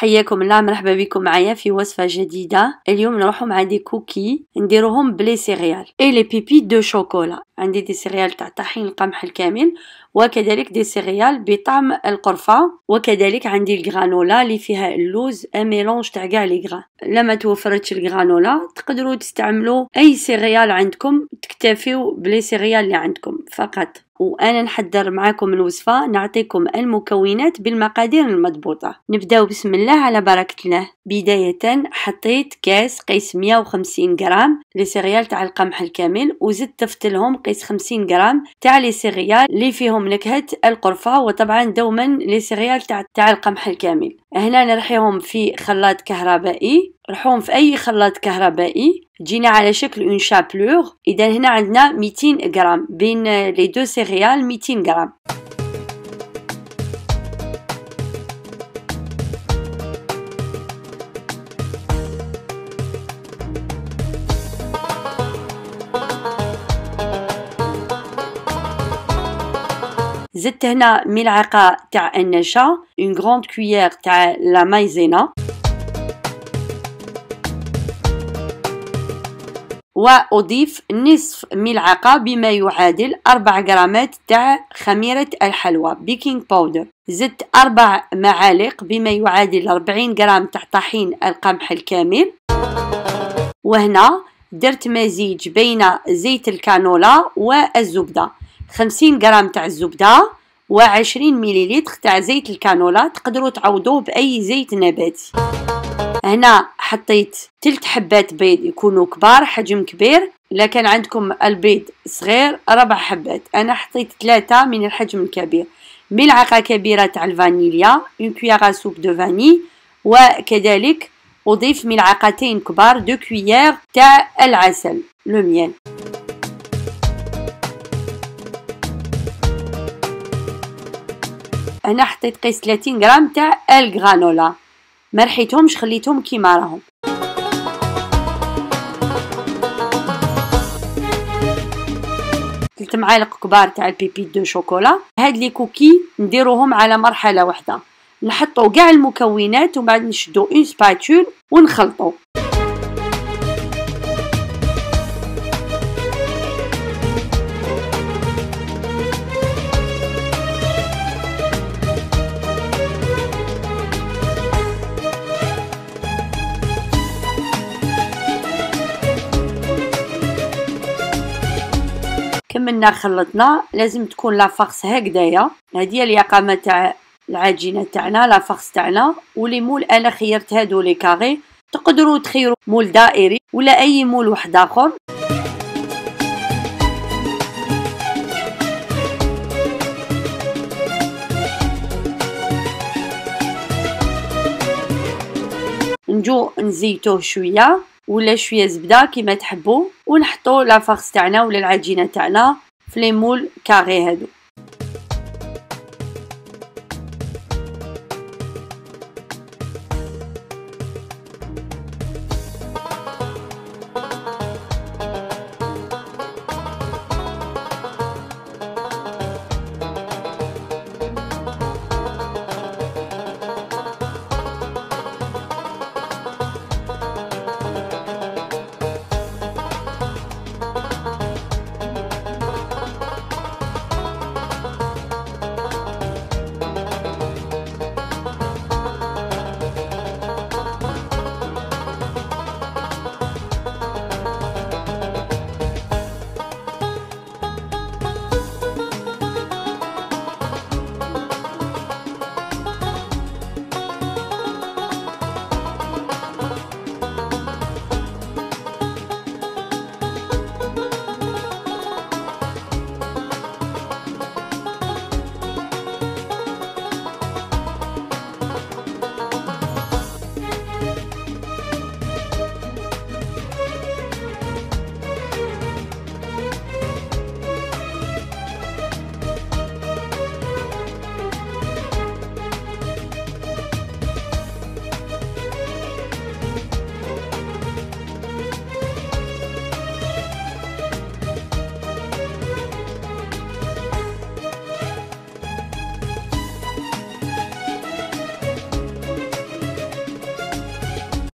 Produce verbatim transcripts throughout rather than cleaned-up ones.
حياكم الله، مرحبا بكم معايا في وصفة جديدة. اليوم نروحوا مع دي كوكي نديروهم بلي سيريال اي لي بيبيت دو شوكولا. عندي دي سيريال تاع طحين القمح الكامل، وكذلك دي سيريال بطعم القرفة، وكذلك عندي الغرانولا اللي فيها اللوز، ان ميلونج تاع كاع لي غران. لما توفرتش الغرانولا تقدروا تستعملوا اي سيريال عندكم، تكتفيوا بلي سيريال اللي عندكم فقط. وانا نحضر معاكم الوصفه، نعطيكم المكونات بالمقادير المضبوطه. نبداو بسم الله على بركه الله. بدايه حطيت كاس قيس مية وخمسين غرام لي سيريال تاع القمح الكامل، وزدت ضفت لهم قيس خمسين غرام تاع لي سيريال اللي فيهم نكهه القرفه، وطبعا دوما لي سيريال تاع تاع القمح الكامل. هنا نرحيهم في خلاط كهربائي، رحوهم في اي خلاط كهربائي تجينا على شكل اون شابلور. اذا هنا عندنا ميتين غرام بين لي دو سيريال، ميتين غرام. زدت هنا ملعقه تاع النشا، اون غروند كويير تاع لا مايزينا، وأضيف نصف ملعقة بما يعادل أربع غرامات تاع خميرة الحلوى بيكنج باودر. زدت أربع معالق بما يعادل أربعين غرام تاع طحين القمح الكامل. وهنا درت مزيج بين زيت الكانولا والزبدة، خمسين غرام تاع الزبدة وعشرين مليلتر تاع زيت الكانولا، تقدروا تعوضوه بأي زيت نباتي. هنا حطيت تلت حبات بيض يكونوا كبار، حجم كبير. لكن عندكم البيض صغير ربع حبات، انا حطيت ثلاثة من الحجم الكبير. ملعقة كبيرة تاع الفانيليا، اون كويير سوب دو فاني، وكذلك اضيف ملعقتين كبار دو كويير تاع العسل لو ميل. هنا حطيت قيس ثلاثين غرام تاع الغرانولا، ما رحيتهمش، خليتهم كيما راهم. ثلاث معالق كبار تاع البيبيت دو شوكولا. هاد لي كوكي نديروهم على مرحله واحده، نحطوا كاع المكونات ومن بعد نشدو اون سباتول ونخلطوا. كملنا خلطنا. لازم تكون لافاغس هكذايا، هذه هي اليقامه تاع العجينه تاعنا، لافاغس تاعنا. ولي مول انا خيرت هادو لي كاري، تقدروا تخيروا مول دائري ولا اي مول واحد اخر. نجو نزيتوه شويه ولا شويه زبده كيما تحبوا، ونحطوا لافاغس تاعنا ولا العجينه تاعنا في لي مول كاري هادو.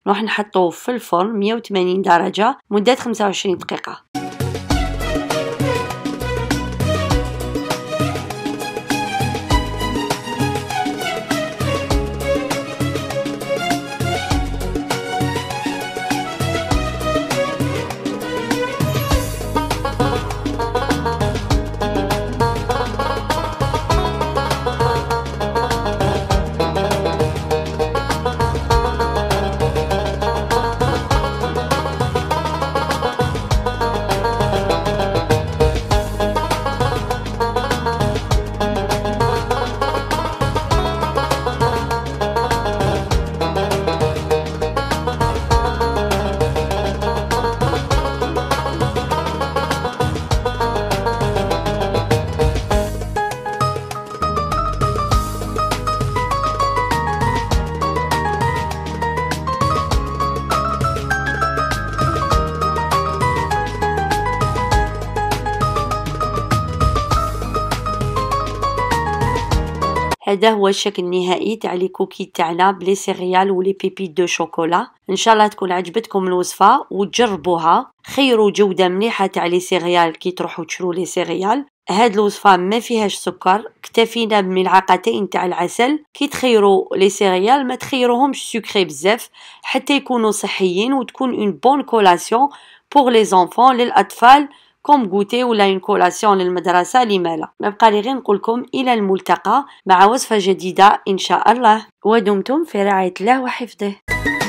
نروح نحطوه في الفرن مية وثمانين درجة مدة خمسة وعشرين دقيقة. هذا هو الشكل النهائي تاع لي كوكي تاعنا بلي سيريال ولي بيبي دو شوكولا. ان شاء الله تكون عجبتكم الوصفه وتجربوها. خيروا جوده مليحه تاع لي سيريال كي تروحوا تشروا لي سيريال. هاد الوصفه ما فيهاش سكر، اكتفينا بملعقتين تاع العسل. كي تخيروا لي سيريال ما تخيروهمش سكري بزاف حتى يكونوا صحيين وتكون اون بون كولاسيون بور لي زونفون للاطفال كوم غوتي ولا اون كولاسيون للمدرسه لما لا. ما بقى لي غير نقولكم الى الملتقى مع وصفه جديده ان شاء الله، ودمتم في رعايه الله وحفظه.